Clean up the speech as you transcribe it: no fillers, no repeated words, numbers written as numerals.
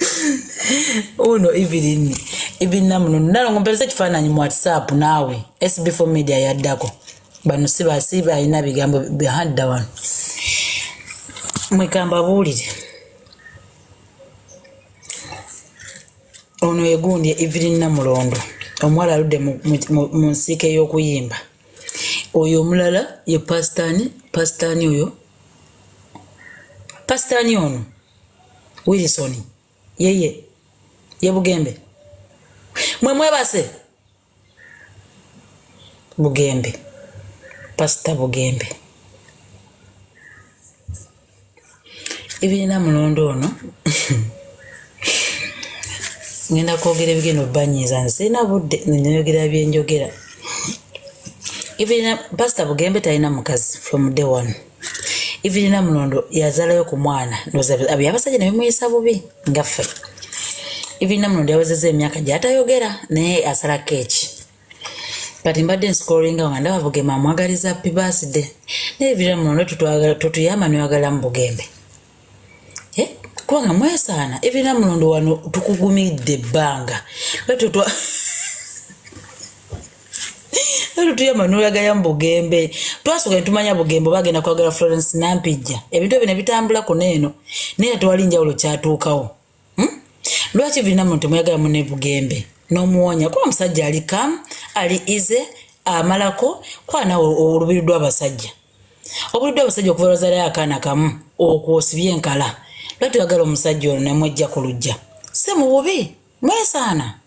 Uno Evelyn Namulondo nalongo mpeleza kifaananyi mu WhatsApp naawe SB4 media yaddako bano siba ina bigambo behadda wano mwekamba buulire ono egundi Evelyn Namulondo omwala aludde mu nsiike y'okuyimba oyo omulala ye pastani oyo pastani ono Wilson ye Bugembe mwebase Bugembe Pastor Bugembe Evelyn Namulondo ono ngenda kwogera ebigendo banyiza nsina budde njogera byenjogera Evelyn Pastor Bugembe talina mukazi from day one Evelyn Namulondo yazalayo ku mwana abasajja ne bimuyisa bubi ngaffe Evelyn Namulondo yawezezza emyaka gy'atayogera naye asala keeki kati mbadde nscrollinga nga ndaba Bugembe amwagaliza happy birthday naye Evelyn Namulondo tutuyamba n'oyagala mu Bugembe kubanga mwesaana Evelyn Namulondo wano tukugumidde ebbanga tuyamba n'oyagala mu Bugembe twasooka ne tumanya Bugembe bagenda kwagala Florence Nampijja ebintu ebyo ne bitambula kuneeno naye tewali njawulo kyatuukawo lwaki Evelyn Namulondo temuyagala munne Bugembe n'omuwonya kuba omusajja ali kamu ali ize amalako kwanawe olubiri lw'abasajja okuva lwazalayo akaana kamu okwosibye enkala lwaki oyagala omusajja ono ne mwejja ku lujja si mu bubi mwesaana